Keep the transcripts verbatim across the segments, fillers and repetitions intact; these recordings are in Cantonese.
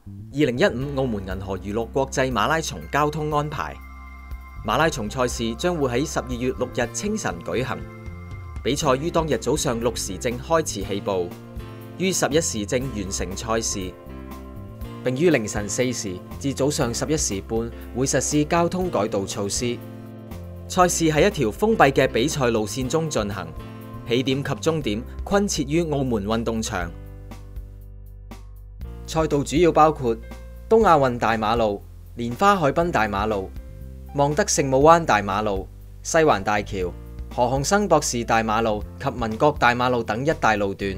二零一五澳門銀河娛樂國際馬拉松交通安排。馬拉松賽事將會喺十二月六日清晨舉行，比賽於當日早上六時正開始起步，於十一時正完成賽事，並於凌晨四時至早上十一時半會實施交通改道措施。賽事喺一條封閉嘅比賽路線中進行，起點及終點均設於澳門運動場。賽道主要包括東亞運大馬路、蓮花海濱大馬路、望德聖母灣大馬路、西環大橋、何鴻燊博士大馬路及民國大馬路等一帶路段。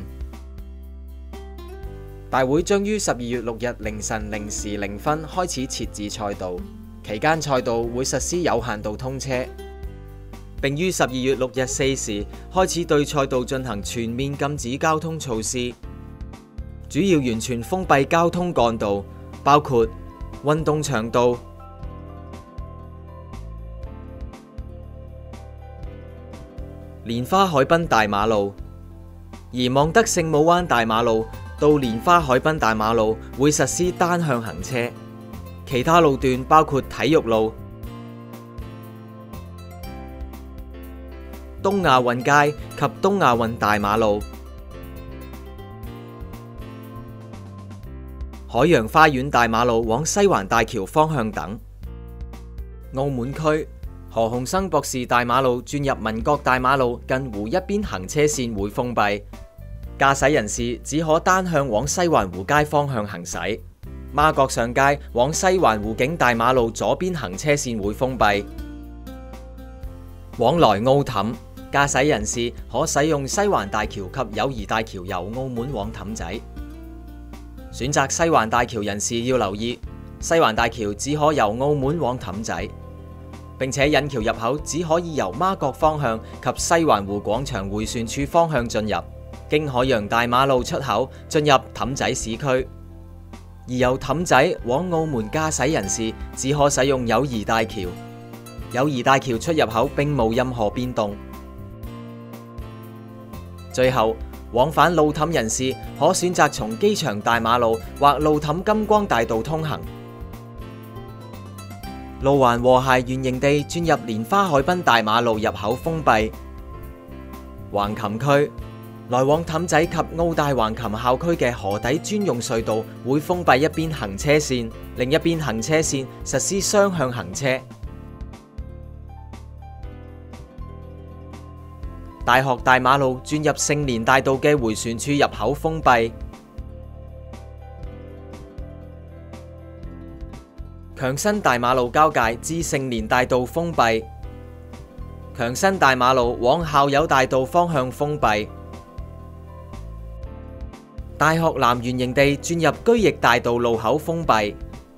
大會將於十二月六日凌晨零時零分開始設置賽道，期間賽道會實施有限度通車，並於十二月六日四時開始對賽道進行全面禁止交通措施，主要完全封閉交通幹道，包括運動場道、蓮花海濱大馬路，而望德聖母灣大馬路到蓮花海濱大馬路會實施單向行車，其他路段包括體育路、東亞運街及東亞運大馬路、海洋花園大馬路往西環大橋方向等。澳門區何鴻燊博士大馬路轉入民國大馬路近湖一邊行車線會封閉，駕駛人士只可單向往西環湖街方向行駛。媽閣上街往西環湖景大馬路左邊行車線會封閉。往來澳氹，駕駛人士可使用西環大橋及友誼大橋由澳門往氹仔。選擇西環大橋人士要留意，西環大橋只可由澳門往氹仔，並且引橋入口只可以由媽閣方向及西環湖廣場迴旋處方向進入，經海洋大馬路出口進入氹仔市區。而由氹仔往澳門駕駛人士只可使用友誼大橋，友誼大橋出入口並無任何變動。最後，往返路氹人士可選擇從機場大馬路或路氹金光大道通行。路環和諧圓形地轉入蓮花海濱大馬路入口封閉。橫琴區來往氹仔及澳大橫琴校區嘅河底專用隧道會封閉一邊行車線，另一邊行車線實施雙向行車。大學大馬路轉入聖蓮大道嘅迴旋處入口封閉。強新大馬路交界至聖蓮大道封閉。強新大馬路往校友大道方向封閉。大學南圓形地轉入居易大道路口封閉。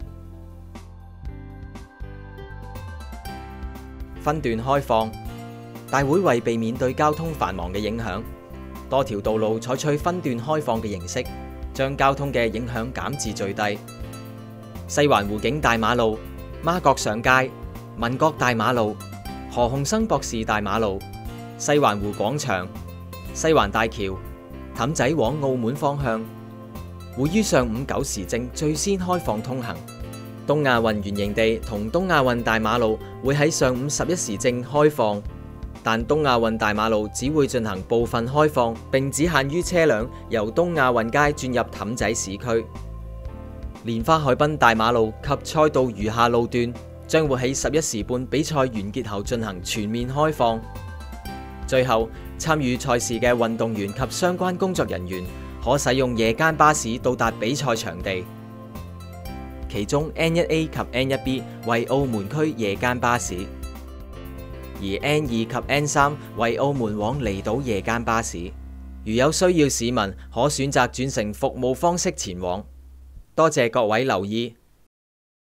分段開放。大會為避免對交通繁忙嘅影響，多條道路採取分段開放嘅形式，將交通嘅影響減至最低。西環湖景大馬路、媽閣上街、民國大馬路、何鴻燊博士大馬路、西環湖廣場、西環大橋、氹仔往澳門方向，會於上午九時正最先開放通行。東亞運圓形地同東亞運大馬路會喺上午十一時正開放。但東亞運大馬路只會進行部分開放，並只限於車輛由東亞運街轉入氹仔市區。蓮花海濱大馬路及賽道餘下路段將會喺十一時半比賽完結後進行全面開放。最後，參與賽事嘅運動員及相關工作人員可使用夜間巴士到達比賽場地，其中 N 一 A 及 N 一 B 為澳門區夜間巴士，而 N 二及 N 三為澳門往離島夜間巴士。如有需要，市民可選擇轉乘服務方式前往。多謝各位留意。